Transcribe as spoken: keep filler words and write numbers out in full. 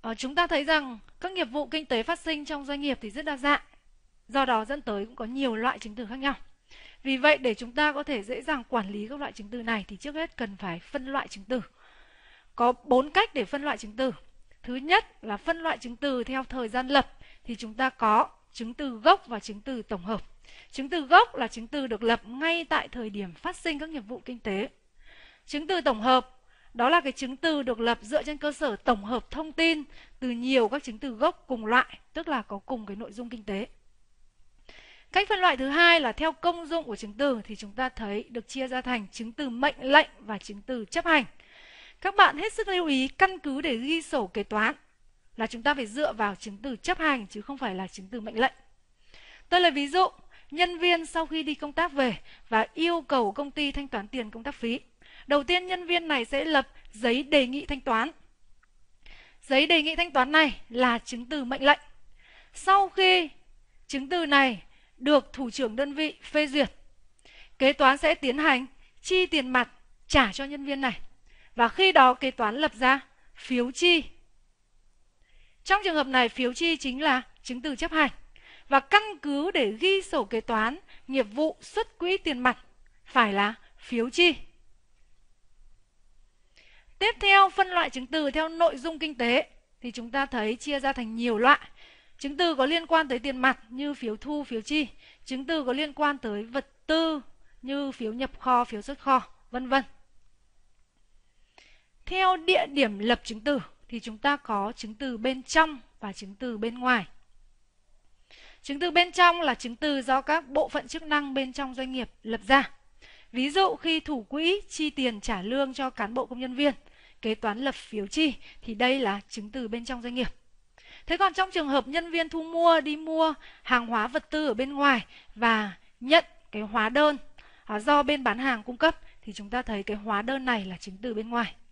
Ờ, chúng ta thấy rằng các nghiệp vụ kinh tế phát sinh trong doanh nghiệp thì rất đa dạng, do đó dẫn tới cũng có nhiều loại chứng từ khác nhau. Vì vậy để chúng ta có thể dễ dàng quản lý các loại chứng từ này thì trước hết cần phải phân loại chứng từ. Có bốn cách để phân loại chứng từ. Thứ nhất là phân loại chứng từ theo thời gian lập, thì chúng ta có chứng từ gốc và chứng từ tổng hợp. Chứng từ gốc là chứng từ được lập ngay tại thời điểm phát sinh các nghiệp vụ kinh tế. Chứng từ tổng hợp đó là cái chứng từ được lập dựa trên cơ sở tổng hợp thông tin từ nhiều các chứng từ gốc cùng loại, tức là có cùng cái nội dung kinh tế. Cách phân loại thứ hai là theo công dụng của chứng từ, thì chúng ta thấy được chia ra thành chứng từ mệnh lệnh và chứng từ chấp hành. Các bạn hết sức lưu ý, căn cứ để ghi sổ kế toán là chúng ta phải dựa vào chứng từ chấp hành chứ không phải là chứng từ mệnh lệnh. Tôi lấy ví dụ, nhân viên sau khi đi công tác về và yêu cầu công ty thanh toán tiền công tác phí. Đầu tiên nhân viên này sẽ lập giấy đề nghị thanh toán. Giấy đề nghị thanh toán này là chứng từ mệnh lệnh. Sau khi chứng từ này được thủ trưởng đơn vị phê duyệt, kế toán sẽ tiến hành chi tiền mặt trả cho nhân viên này. Và khi đó kế toán lập ra phiếu chi. Trong trường hợp này phiếu chi chính là chứng từ chấp hành. Và căn cứ để ghi sổ kế toán nghiệp vụ xuất quỹ tiền mặt phải là phiếu chi. Tiếp theo phân loại chứng từ theo nội dung kinh tế thì chúng ta thấy chia ra thành nhiều loại. Chứng từ có liên quan tới tiền mặt như phiếu thu, phiếu chi. Chứng từ có liên quan tới vật tư như phiếu nhập kho, phiếu xuất kho, vân vân. Theo địa điểm lập chứng từ thì chúng ta có chứng từ bên trong và chứng từ bên ngoài. Chứng từ bên trong là chứng từ do các bộ phận chức năng bên trong doanh nghiệp lập ra. Ví dụ khi thủ quỹ chi tiền trả lương cho cán bộ công nhân viên, kế toán lập phiếu chi thì đây là chứng từ bên trong doanh nghiệp. Thế còn trong trường hợp nhân viên thu mua đi mua hàng hóa vật tư ở bên ngoài và nhận cái hóa đơn do bên bán hàng cung cấp thì chúng ta thấy cái hóa đơn này là chứng từ bên ngoài.